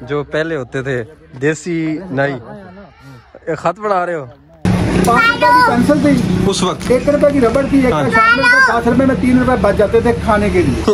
जो पहले होते थे देसी नाई। खत पढ़ा रहे हो? 5 रुपए की पेंसिल थी उस वक्त, 1 रुपए की रबड़ थी, 1 का शॉर्पनर था, 10 रुपए में 3 रुपए बच जाते थे खाने के लिए।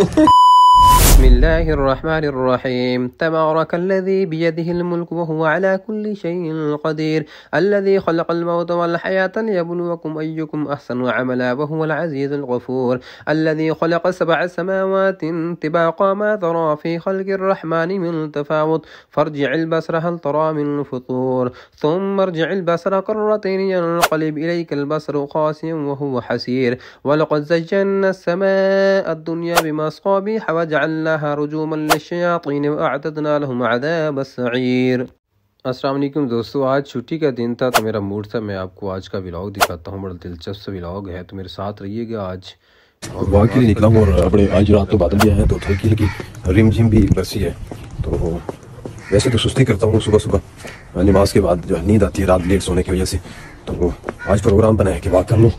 बिस्मिल्लाहिर्रहमानिर्रहीम। तबारकल्लज़ी बियदिहिल मुल्क व हुवा अला कुल्लि शैइन क़दीर अल्लज़ी खलक़ल मौत वल हयाता लियब्लुवकुम अय्युकुम अहसनु अमला व हुवल अज़ीज़ुल गफ़ूर अल्लज़ी खलक़ सबअ समावातिन तिबाक़ा मा तरा फ़ी ख़ल्क़िर रहमानि मिन तफ़ावुत फ़र्जि'ल बसर हल तरा मिन फ़ुतूर थुम्मा अर्जि'ल बसर कर्रतैन यनक़लिब इलैकल बसरु ख़ासिअन व हुवा हसीर व लक़द ज़य्यना अस्समाअ अद-दुनिया बिमसाबिह व जअलना रुजूमन लिश्शयातीन व अअतदना लहुम अज़ाब अस्सईर। अस्सलाम वालेकुम दोस्तों, आज छुट्टी का दिन था तो मेरा मूड था मैं आपको आज का व्लॉग दिखाता हूँ। बड़ा दिलचस्प व्लॉग है तो मेरे साथ रहिएगा। आज वहाँ के लिए निकला हूँ और अपने आज रात तो बादल भी आए हैं तो हल्की हल्की रिमझिम भी बरसी है। तो वैसे तो सुस्ती करता हूँ सुबह सुबह नमाज के बाद, जो नींद आती है रात लेट सोने की वजह से। तो आज प्रोग्राम बना है कि वाक कर लूँ।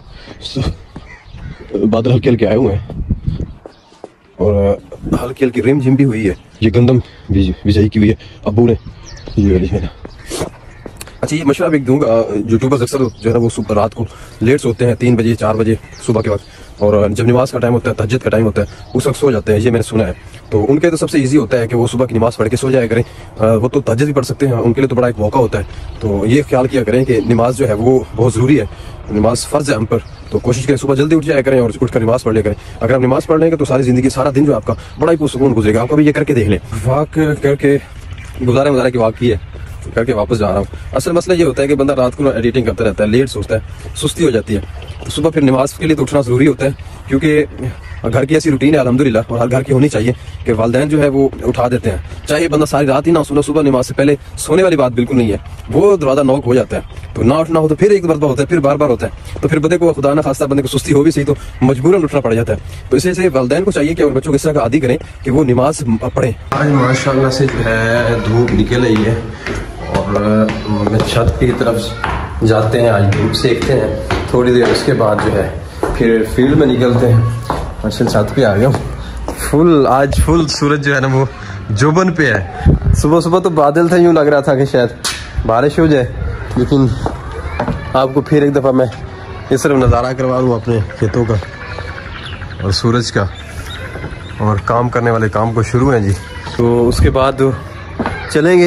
बादल हल्के हल्के आए हुए हैं और हल्की हल्की रिमझिम भी हुई है। ये गंदम बिजाई की हुई है अब्बू ने। अच्छा, ये मशवरा भी दूंगा, यूट्यूबर्स अक्सर जो है ना वो सुबह रात को लेट सोते हैं 3 बजे 4 बजे सुबह के वक्त, और जब नमाज का टाइम होता है, तहज्जुद का टाइम होता है, उस वक्त सो जाते हैं। ये मैंने सुना है। तो उनके तो सबसे इजी होता है कि वो सुबह की नमाज पढ़ के सो जाया करें। वो तो तहज्जुद भी पढ़ सकते हैं, उनके लिए तो बड़ा एक मौका होता है। तो ये ख्याल किया करें कि नमाज जो है वो बहुत ज़रूरी है, नमाज फ़र्ज है हम पर। तो कोशिश करें सुबह जल्दी उठ जाया करें और उठकर नमाज पढ़ लिया करें। अगर आप नमाज पढ़ लेंगे तो सारी ज़िंदगी, सारा दिन जो आपका बड़ा ही पुरसुकून गुजरेगा। आपका भी ये करके देख लें। वाक करके गुजारा की वाक की है करके वापस जा रहा हूँ। असल मसला ये होता है कि बंदा रात को एडिटिंग करता रहता है, लेट सोचता है, सुस्ती हो जाती है। तो सुबह फिर नमाज के लिए तो उठना ज़रूरी होता है, क्योंकि घर की ऐसी रूटीन है अल्हम्दुलिल्लाह, और हर घर की होनी चाहिए कि वालिदैन जो है वो उठा देते हैं। चाहे बंदा सारी रात ही ना सुना, सुबह नमाज से पहले सोने वाली बात बिल्कुल नहीं है। वो दरवाजा नॉक हो जाता है, तो ना उठना हो तो फिर एक मरतबा होता है, फिर बार बार होता है। तो फिर बंदे को खुदा ना खास्ता बंदे को सुस्ती हो भी सही तो मजबूरन उठना पड़ जाता है। तो इसे वालिदैन को चाहिए कि और बच्चों को इस तरह का आदी करें कि वो नमाज पढ़ें। आज माशाल्लाह से जो है धूप निकल रही है और मैं छत की तरफ जाते हैं। आज धूप सेकते हैं थोड़ी देर, उसके बाद जो है फिर फील्ड में निकलते हैं। अच्छा, छत पे आ गया फुल, आज फुल सूरज जो है ना वो जोबन पे है। सुबह सुबह तो बादल था, यूँ लग रहा था कि शायद बारिश हो जाए, लेकिन आपको फिर एक दफ़ा मैं इस तरफ नज़ारा करवा दूँ अपने खेतों का और सूरज का, और काम करने वाले काम को शुरू हैं जी। तो उसके बाद चलेंगे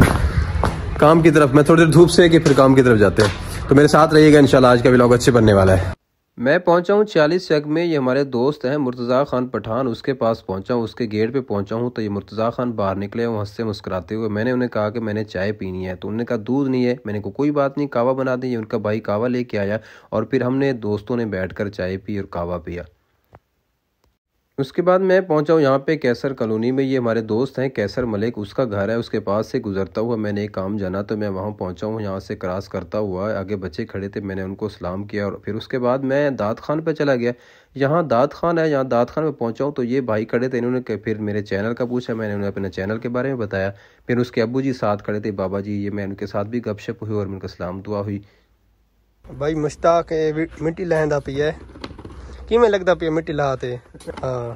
काम की तरफ। मैं थोड़ी देर धूप से कि फिर काम की तरफ जाते हैं। तो मेरे साथ रहिएगा, इंशाल्लाह आज का व्लॉग अच्छे बनने वाला है। मैं पहुंचा हूं 40 शक में। ये हमारे दोस्त हैं मुर्तज़ा खान पठान, उसके पास पहुंचा हूं, उसके गेट पे पहुंचा हूं। तो ये मुर्तज़ा खान बाहर निकले हैं हंसते मुस्कुराते हुए। मैंने उन्हें कहा कि मैंने चाय पीनी है, तो उन्होंने कहा दूध नहीं है। मैंने कहा कोई बात नहीं, कावा बना दी। उनका भाई कावा लेके आया और फिर हमने दोस्तों ने बैठ कर चाय पी और कावा पिया। उसके बाद मैं पहुंचा हूँ यहाँ पे कैसर कॉलोनी में। ये हमारे दोस्त हैं कैसर मलिक, उसका घर है। उसके पास से गुजरता हुआ मैंने एक काम जाना तो मैं वहाँ पहुंचा हूँ। यहाँ से क्रॉस करता हुआ आगे बच्चे खड़े थे, मैंने उनको सलाम किया और फिर उसके बाद मैं दाद खान पे चला गया। यहाँ दाद खान है, यहाँ दाद खान में पहुँचा हूँ तो ये भाई खड़े थे। इन्होंने फिर मेरे चैनल का पूछा, मैंने उन्हें अपने चैनल के बारे में बताया। फिर उसके अब्बू जी साथ खड़े थे, बाबा जी। ये मैं उनके साथ भी गपशप हुई और उनका सलाम दुआ हुई। भाई मुश्ताक मिट्टी लहंदा पिया है, किमें लगदा पिया मिट्टी लाते? हाँ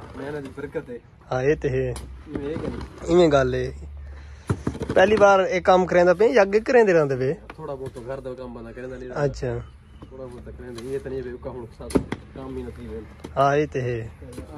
ये तो है, इवें गल है। पहली बार एक काम करेंदा पे या अगे करेंदे रहंदे पे? थोड़ा बहुत घर दा काम बना करेंदा नहीं। अच्छा, थोड़ा बहुत करेंदे, ये तो नहीं पे हुन साथ काम भी नहीं। हाँ ये तो है।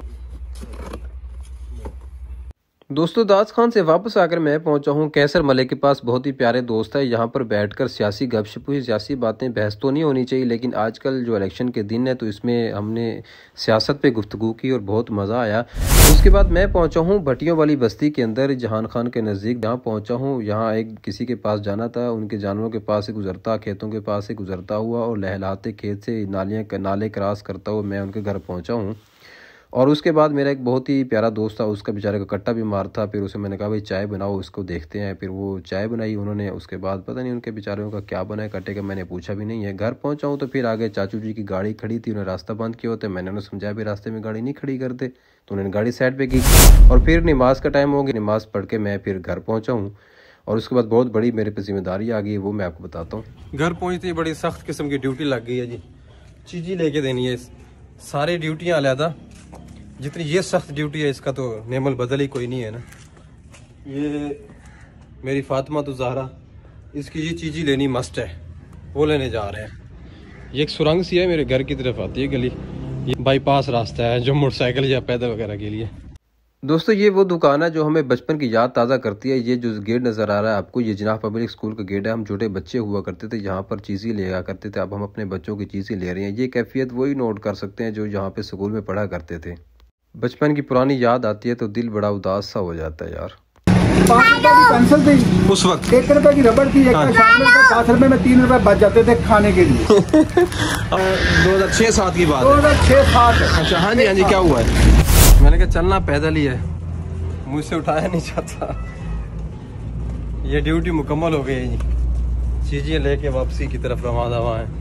दोस्तों दाद खान से वापस आकर मैं पहुंचा हूं कैसर मलिक के पास। बहुत ही प्यारे दोस्त है। यहाँ पर बैठकर सियासी गपशप हुई, सियासी बातें, बहस तो नहीं होनी चाहिए, लेकिन आजकल जो इलेक्शन के दिन है तो इसमें हमने सियासत पे गुफ्तगू की और बहुत मज़ा आया। उसके बाद मैं पहुंचा हूं भटियों वाली बस्ती के अंदर, जहान खान के नज़दीक। जहाँ पहुंचा हूँ, यहाँ एक किसी के पास जाना था, उनके जानवरों के पास से गुजरता, खेतों के पास से गुजरता हुआ और लहलाते खेत से नाले क्रॉस करता हुआ मैं उनके घर पहुँचा हूँ। और उसके बाद मेरा एक बहुत ही प्यारा दोस्त था, उसका बेचारे का कट्टा बीमार था। फिर उसे मैंने कहा भाई चाय बनाओ, उसको देखते हैं। फिर वो चाय बनाई उन्होंने। उसके बाद पता नहीं उनके बेचारों का क्या बना है कट्टे का, मैंने पूछा भी नहीं है। घर पहुंचा हूँ तो फिर आगे चाचू जी की गाड़ी खड़ी थी, उन्हें रास्ता बंद किया होता है। मैंने उन्हें समझाया भी रास्ते में गाड़ी नहीं खड़ी करते, तो उन्होंने गाड़ी साइड पर की। और फिर नमाज का टाइम हो गया, नमाज पढ़ के मैं फिर घर पहुँचा हूँ। और उसके बाद बहुत बड़ी मेरे पे जिम्मेदारी आ गई है, वो मैं आपको बताता हूँ। घर पहुँचते ही बड़ी सख्त किस्म की ड्यूटी लग गई है जी। चीज़ी लेके देनी है, सारी ड्यूटियाँ अलहदा। जितनी ये सख्त ड्यूटी है इसका तो नेमल बदल ही कोई नहीं है ना। ये मेरी फातिमा तो ज़हरा, इसकी ये चीज़ लेनी मस्ट है, वो लेने जा रहे हैं। ये एक सुरंग सी है, मेरे घर की तरफ आती है गली। ये बाईपास रास्ता है जो मोटरसाइकिल या पैदल वगैरह के लिए। दोस्तों ये वो दुकान है जो हमें बचपन की याद ताज़ा करती है। ये जो गेट नज़र आ रहा है आपको, ये जिनाह पब्लिक स्कूल का गेट है। हम छोटे बच्चे हुआ करते थे, यहाँ पर चीज़ें ले करते थे। अब हम अपने बच्चों की चीज़ें ले रहे हैं। ये कैफियत वही नोट कर सकते हैं जो यहाँ पे स्कूल में पढ़ा करते थे। बचपन की पुरानी याद आती है तो दिल बड़ा उदास सा हो जाता है यार। 5 रुपए की पेंसिल थी उस वक्त, 1 रुपए की रबड़ थी, 10 रुपए में 3 रुपए बच जाते थे खाने के लिए। 2006-7 की बात है। 2006-7। अच्छा, हाँ जी हाँ जी, क्या हुआ है? मैंने कहा चलना पैदल ही है, मुझसे उठाया नहीं जाता। ये ड्यूटी मुकम्मल हो गई है जी, चीज़ें लेके वापसी की तरफ रवाना हुआ है।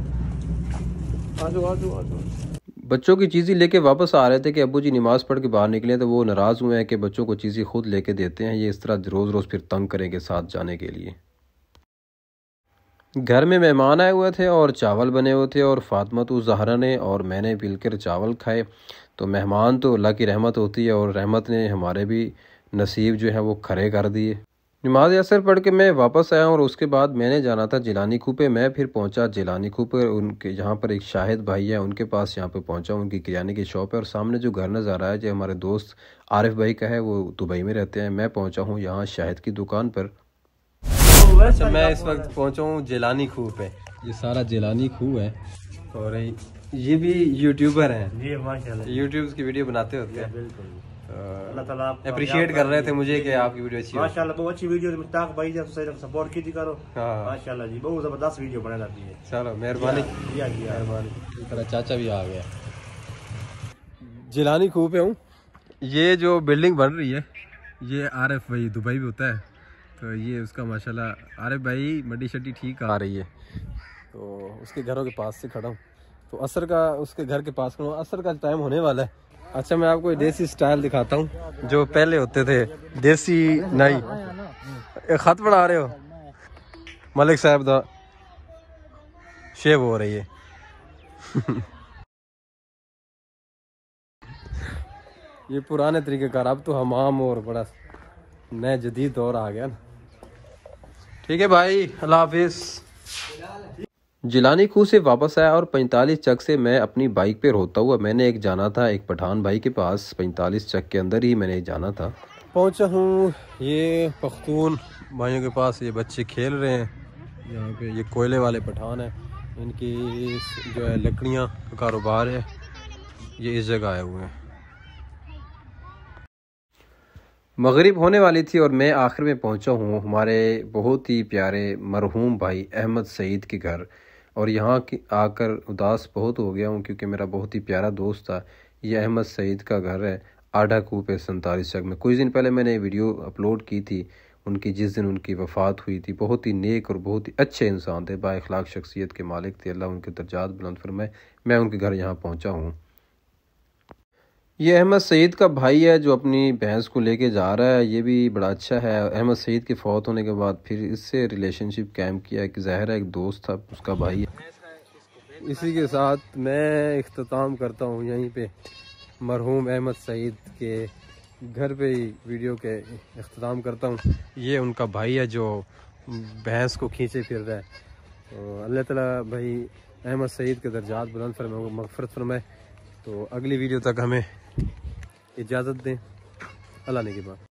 आजो आजो आजो। बच्चों की चीज़ें लेके वापस आ रहे थे कि अब्बू जी नमाज़ पढ़ के बाहर निकले, तो वो नाराज़ हुए हैं कि बच्चों को चीज़ें खुद लेके देते हैं। ये इस तरह रोज़ रोज़ फिर तंग करेंगे साथ जाने के लिए। घर में मेहमान आए हुए थे और चावल बने हुए थे, और फातिमा तो ज़हरा ने और मैंने मिलकर चावल खाए। तो मेहमान तो अल्लाह की रहमत होती है, और रहमत ने हमारे भी नसीब जो है वो खरे कर दिए। नमाज असर पढ़ के मैं वापस आया, और उसके बाद मैंने जाना था जिलानी खूह पे। मैं फिर पहुंचा जिलानी खूह पर, उनके जहाँ पर एक शाहिद भाई है उनके पास यहाँ पे पहुंचा। उनकी किराने की शॉप है, और सामने जो घर नज़र आ रहा है जो हमारे दोस्त आरिफ भाई का है, वो दुबई में रहते हैं। मैं पहुँचा हूँ यहाँ शाहिद की दुकान पर। अच्छा, मैं इस वक्त पहुँचा हूँ जिलानी खूह पे। ये सारा जिलानी खूह है, और ये भी यूट्यूबर हैं, यूट्यूब की वीडियो बनाते होते हैं। अल्लाह ताला अप्रिशिएट कर रहे थे मुझे कि आपकी वीडियो अच्छी है। माशाल्लाह बहुत अच्छी वीडियो, मुश्ताक भाई जब सही सपोर्ट कीजिए करो। माशाल्लाह जी, बहुत जबरदस्त वीडियो बना जाती है। चलो मेहरबानी, मेहरबानी। तेरा चाचा भी आ गया। जिलानी खूह पे हूँ। ये जो बिल्डिंग बन रही है, ये आरिफ भाई दुबई में होता है, तो ये उसका माशाल्लाह आरिफ भाई मड्डी शड्डी ठीक आ रही है। तो उसके घरों के पास से खड़ा हूँ, तो असर का उसके घर के पास खड़ा हूँ। असर का टाइम होने वाला है। अच्छा, मैं आपको देसी स्टाइल दिखाता हूँ जो पहले होते थे, देसी नहीं। एक खत पढ़ा रहे हो? मलिक साहब दा शेव हो रही है। ये पुराने तरीक़ेकार, अब तो हमाम और बड़ा नया जदीद दौर आ गया ना। ठीक है भाई, अल्लाह हाफिज़। जिलानी खूह से वापस आया, और 45 चक से मैं अपनी बाइक पे होता हुआ मैंने एक जाना था एक पठान भाई के पास। 45 चक के अंदर ही मैंने जाना था। पहुंचा हूँ ये पख्तून भाइयों के पास। ये बच्चे खेल रहे हैं यहाँ पे। ये कोयले वाले पठान है, इनकी जो है लकड़ियाँ का कारोबार है। ये इस जगह आए हुए हैं। मगरिब होने वाली थी और मैं आखिर में पहुंचा हूं हमारे बहुत ही प्यारे मरहूम भाई अहमद सईद के घर। और यहाँ की आकर उदास बहुत हो गया हूँ, क्योंकि मेरा बहुत ही प्यारा दोस्त था। ये अहमद सईद का घर है आढ़ा खूह पे 47 चक में। कुछ दिन पहले मैंने वीडियो अपलोड की थी उनकी, जिस दिन उनकी वफ़ात हुई थी। बहुत ही नेक और बहुत ही अच्छे इंसान थे, बाइखलाक शख्सियत के मालिक थे। अल्लाह उनके दर्जात बुलंद फरमाए। मैं उनके घर यहाँ पहुँचा हूँ। ये अहमद सईद का भाई है जो अपनी भैंस को लेके जा रहा है। ये भी बड़ा अच्छा है। अहमद सईद के फौत होने के बाद फिर इससे रिलेशनशिप कायम किया कि ज़ाहिर है एक दोस्त था, उसका भाई है। इसी के साथ मैं इख्तिताम करता हूँ यहीं पे मरहूम अहमद सईद के घर पे ही वीडियो के इख्तिताम करता हूँ। ये उनका भाई है जो भैंस को खींचे फिर रहा है। तो अल्लाह ताला भाई अहमद सईद के दर्जात बुलंद फरमाए, मग़फ़िरत फरमाए। तो अगली वीडियो तक हमें इजाज़त दें। अल्लाह ने के बाद।